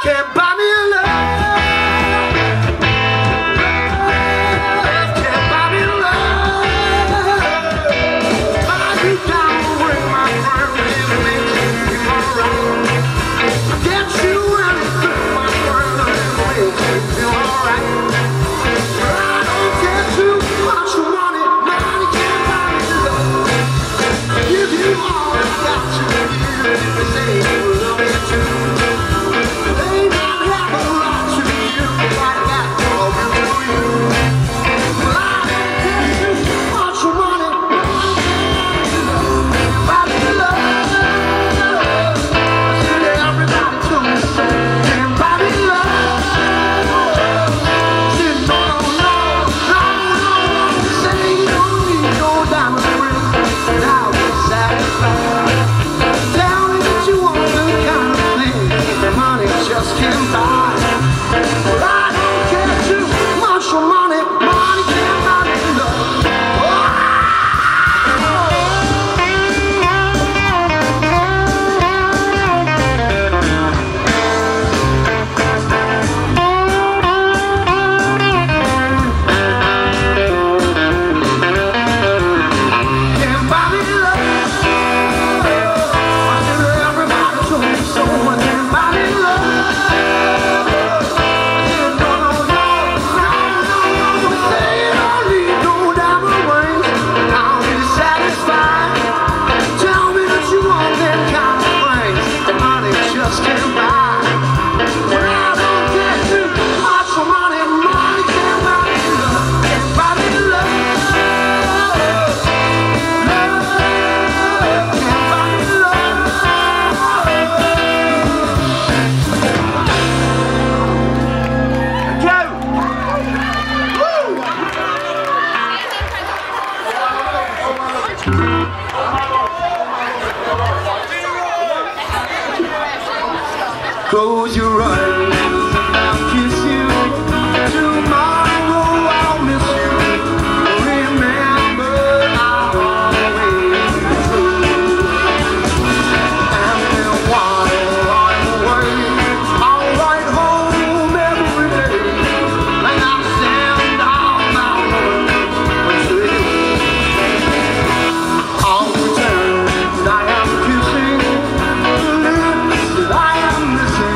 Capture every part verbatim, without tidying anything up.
Can't buy me love. Can't buy me love. Buy you diamond ring, my friend, it makes you alright. Get you anything, my friend, it makes you feel alright. I don't get too much money, money can't buy me love. Give you all I got to give, if you say you love me too. Close your eyes and I'll kiss you. Tomorrow I'll miss you. Remember, I'll always be true. And then while I'm away, I'll write home every day, and I'll send out my love to you. I'll pretend I am kissing the lips that I am missing.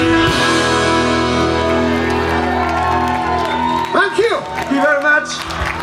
Thank you very much.